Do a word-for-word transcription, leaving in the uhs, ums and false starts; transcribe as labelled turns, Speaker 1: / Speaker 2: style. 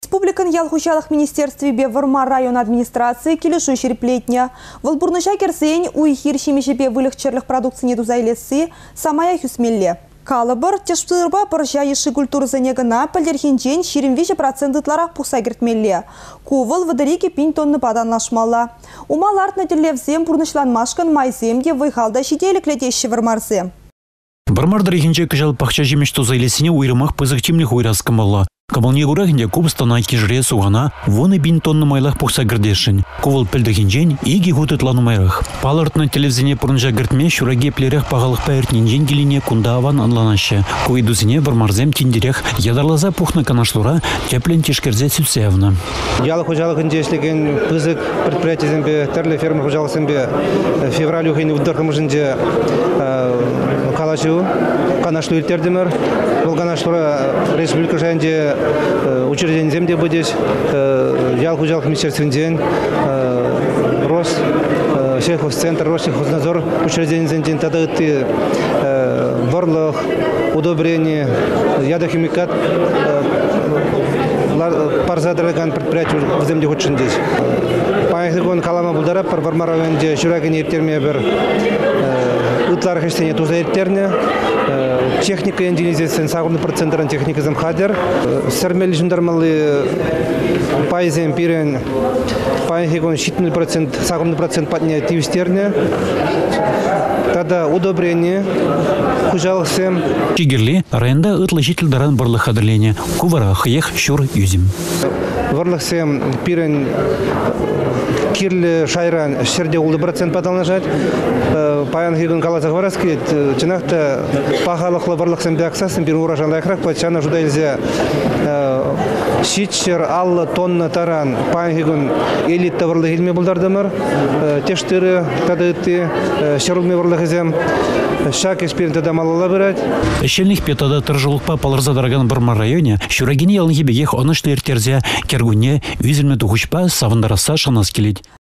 Speaker 1: Республикан ялхучалых министерстве бе Вармар район администрации келешу шереплетня. Волбурныша керсень уйхир шемешепе вылегчерлых продукций не дузайлесы самая хюсмелле. Калабар тешптырба паржа еши культуры занегана пальдерхинчен шеремвеше проценттытлара пухса кертмелле. Кувыл вадарики пин тонны паданлашмалла. Умал артна телевзем бурнышланмашкан майземде выхалда шиделек летещи Вармарзе.
Speaker 2: Вармардар ехинче кыжал пахча жемеш тузайлесіне уйрымах пызық темлих уйраскамалла. Кабалне гурахинде кубстана кижре сугана воны бин тонны майлах пухса гердешин. Кувал пельдахинчен иги гутытлану майрах. Палартна телевзине пурнжа гертме шураге плерех пағалық паэртнинжен келине кунда аван анланаще. Куйдузине Вармарзем тиндерех ядарлаза пухна канашлура теплен тишкерзе сүтсевна.
Speaker 3: Ялы хожалығын жешлеген пызык предприятиезембе, тәрлі фермер хожалысембе февраль ухайны уддархымыжынде калашу канашлу иртердемер. Бұл канашлура республика жайынде учреждение земде будешь, ял хужалых министерствен Рос, сельхозцентр, Россельхознадзор учреждение земден, тогда ты ворлах, удобрение, ядохимикат, парзадраган предприятие в земде хочет здесь. Поехали калама булдара, пар Вармар районде шурагин иртерме бер утлар хештене туза иртерне. Техника индонезиясен сағырны процентран техника замхадер. Сәрмелі жындармалы пайзен пирен пайхегон шитный процент, сағырны процент патне тивистерне. Тогда удобрение хужалықсем.
Speaker 2: Чигерли районда ытлы жителдаран барлық адырлене. Кувара хыех шур юзим.
Speaker 3: Барлықсем пирен кирлі шайран шерде улы процент паталнажат. Паян хигун калазах вараскет, чинахта пахалықлы барлықсем бәксасын бір уражан лайқрақ, патшана жудайлзе шитшер аллы тонна таран паян хигун элит таварлы хилме бұлдардымыр, тештірі тадыты шерулме барлықызем, шак эспиренті дамалала бірәд.
Speaker 2: Шелних петада тұржылықпа палырза дараган Вармар районе, шурагини ялынхи бегех онышты ертерзе, кергуне, үзілме тухушпа савындараса шанас келет.